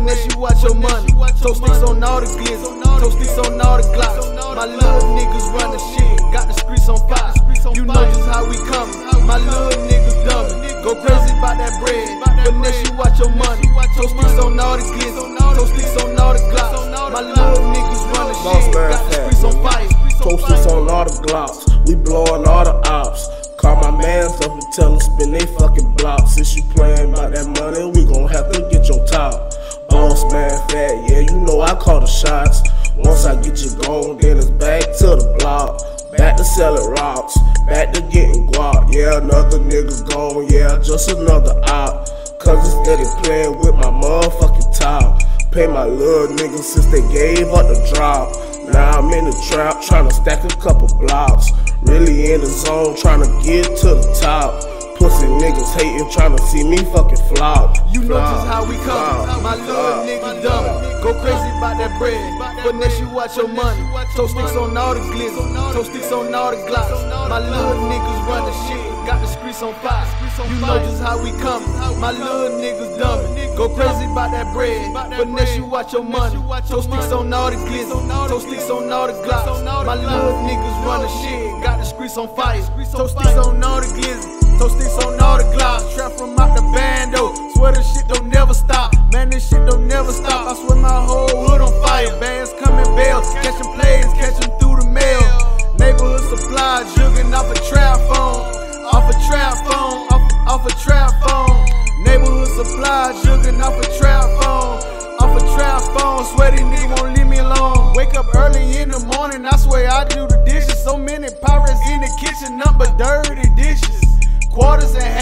finesse you watch your money. Toe sticks on all the glizz, toe sticks on all the glocks. My little niggas running shit, got the streets on fire. You know just how we coming. My little niggas dumb. Go crazy about that bread, finesse you watch your money. Toe sticks on all the glizz, toe sticks on all the glocks. My little niggas running shit, got the streets on fire. Toe sticks on all the glocks, we blowin' all the ops. Call my mans up and tell them spin they fucking blocks. Since you playin' about that money, we gon' have to get your top. Boss man fat, yeah, you know I call the shots. Once I get you gone, then it's back to the block. Back to selling rocks, back to getting guap. Yeah, another nigga gone, yeah, just another op. Cause instead of playing with my motherfucking top, pay my little niggas since they gave up the drop. Now I'm in the trap, tryna stack a couple blocks. Really in the zone, tryna get to the top. Pussy niggas hating, tryna see me fucking flop. You know just how we come. My little nigga dumb. Go crazy about that bread, finesse you watch your money. Toe sticks on all the glizz, toe sticks on all the glocks. My little niggas running shit, got the streets on fire. You know just how we come. My little niggas dumb. Go crazy about that bread, finesse you watch your money. Toe sticks on all the glizz, toe sticks on all the glocks. My little niggas running shit, got the streets on fire. Toe sticks on all the glizz, toe sticks on all the glocks. Trap from out the bando, swear this shit don't never stop. Man, this shit don't never stop. I swear my whole hood on fire. Bands coming bells, catching plays, catching through the mail. Neighborhood supply, jugging off a trap phone, off a trap phone, off a trap phone. Neighborhood supply, jugging off a trap phone, off a trap phone. Swear these niggas won't leave me alone. Wake up early in the morning, I swear I do the dishes. So many pirates in the kitchen, nothing but dirty dishes. Quarters and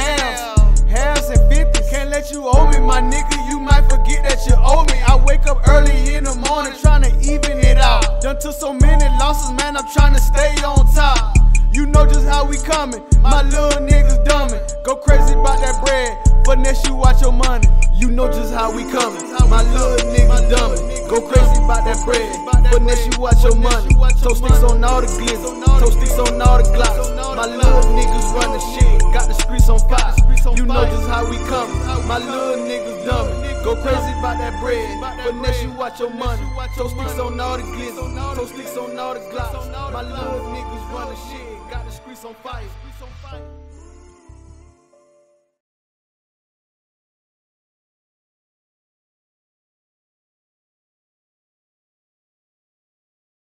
halves and 50s. Can't let you owe me, my nigga. You might forget that you owe me. I wake up early in the morning, trying to even it out. Done took so many losses, man. I'm trying to stay on top. You know just how we coming. My little niggas dumbin'. Go crazy about that bread, finesse you watch your money. You know just how we coming. My little niggas dumbin'. Go crazy about that bread, finesse you watch your money. Toe sticks on all the glizz, toe sticks on all the glocks. My little niggas running shit, got the streets on fire. You know just how we coming. My little niggas dumbin'. Go crazy about that bread, finesse you watch your money. Toe sticks on all the glizz, toe sticks on all the glocks. My little niggas running shit, got the streets on fire.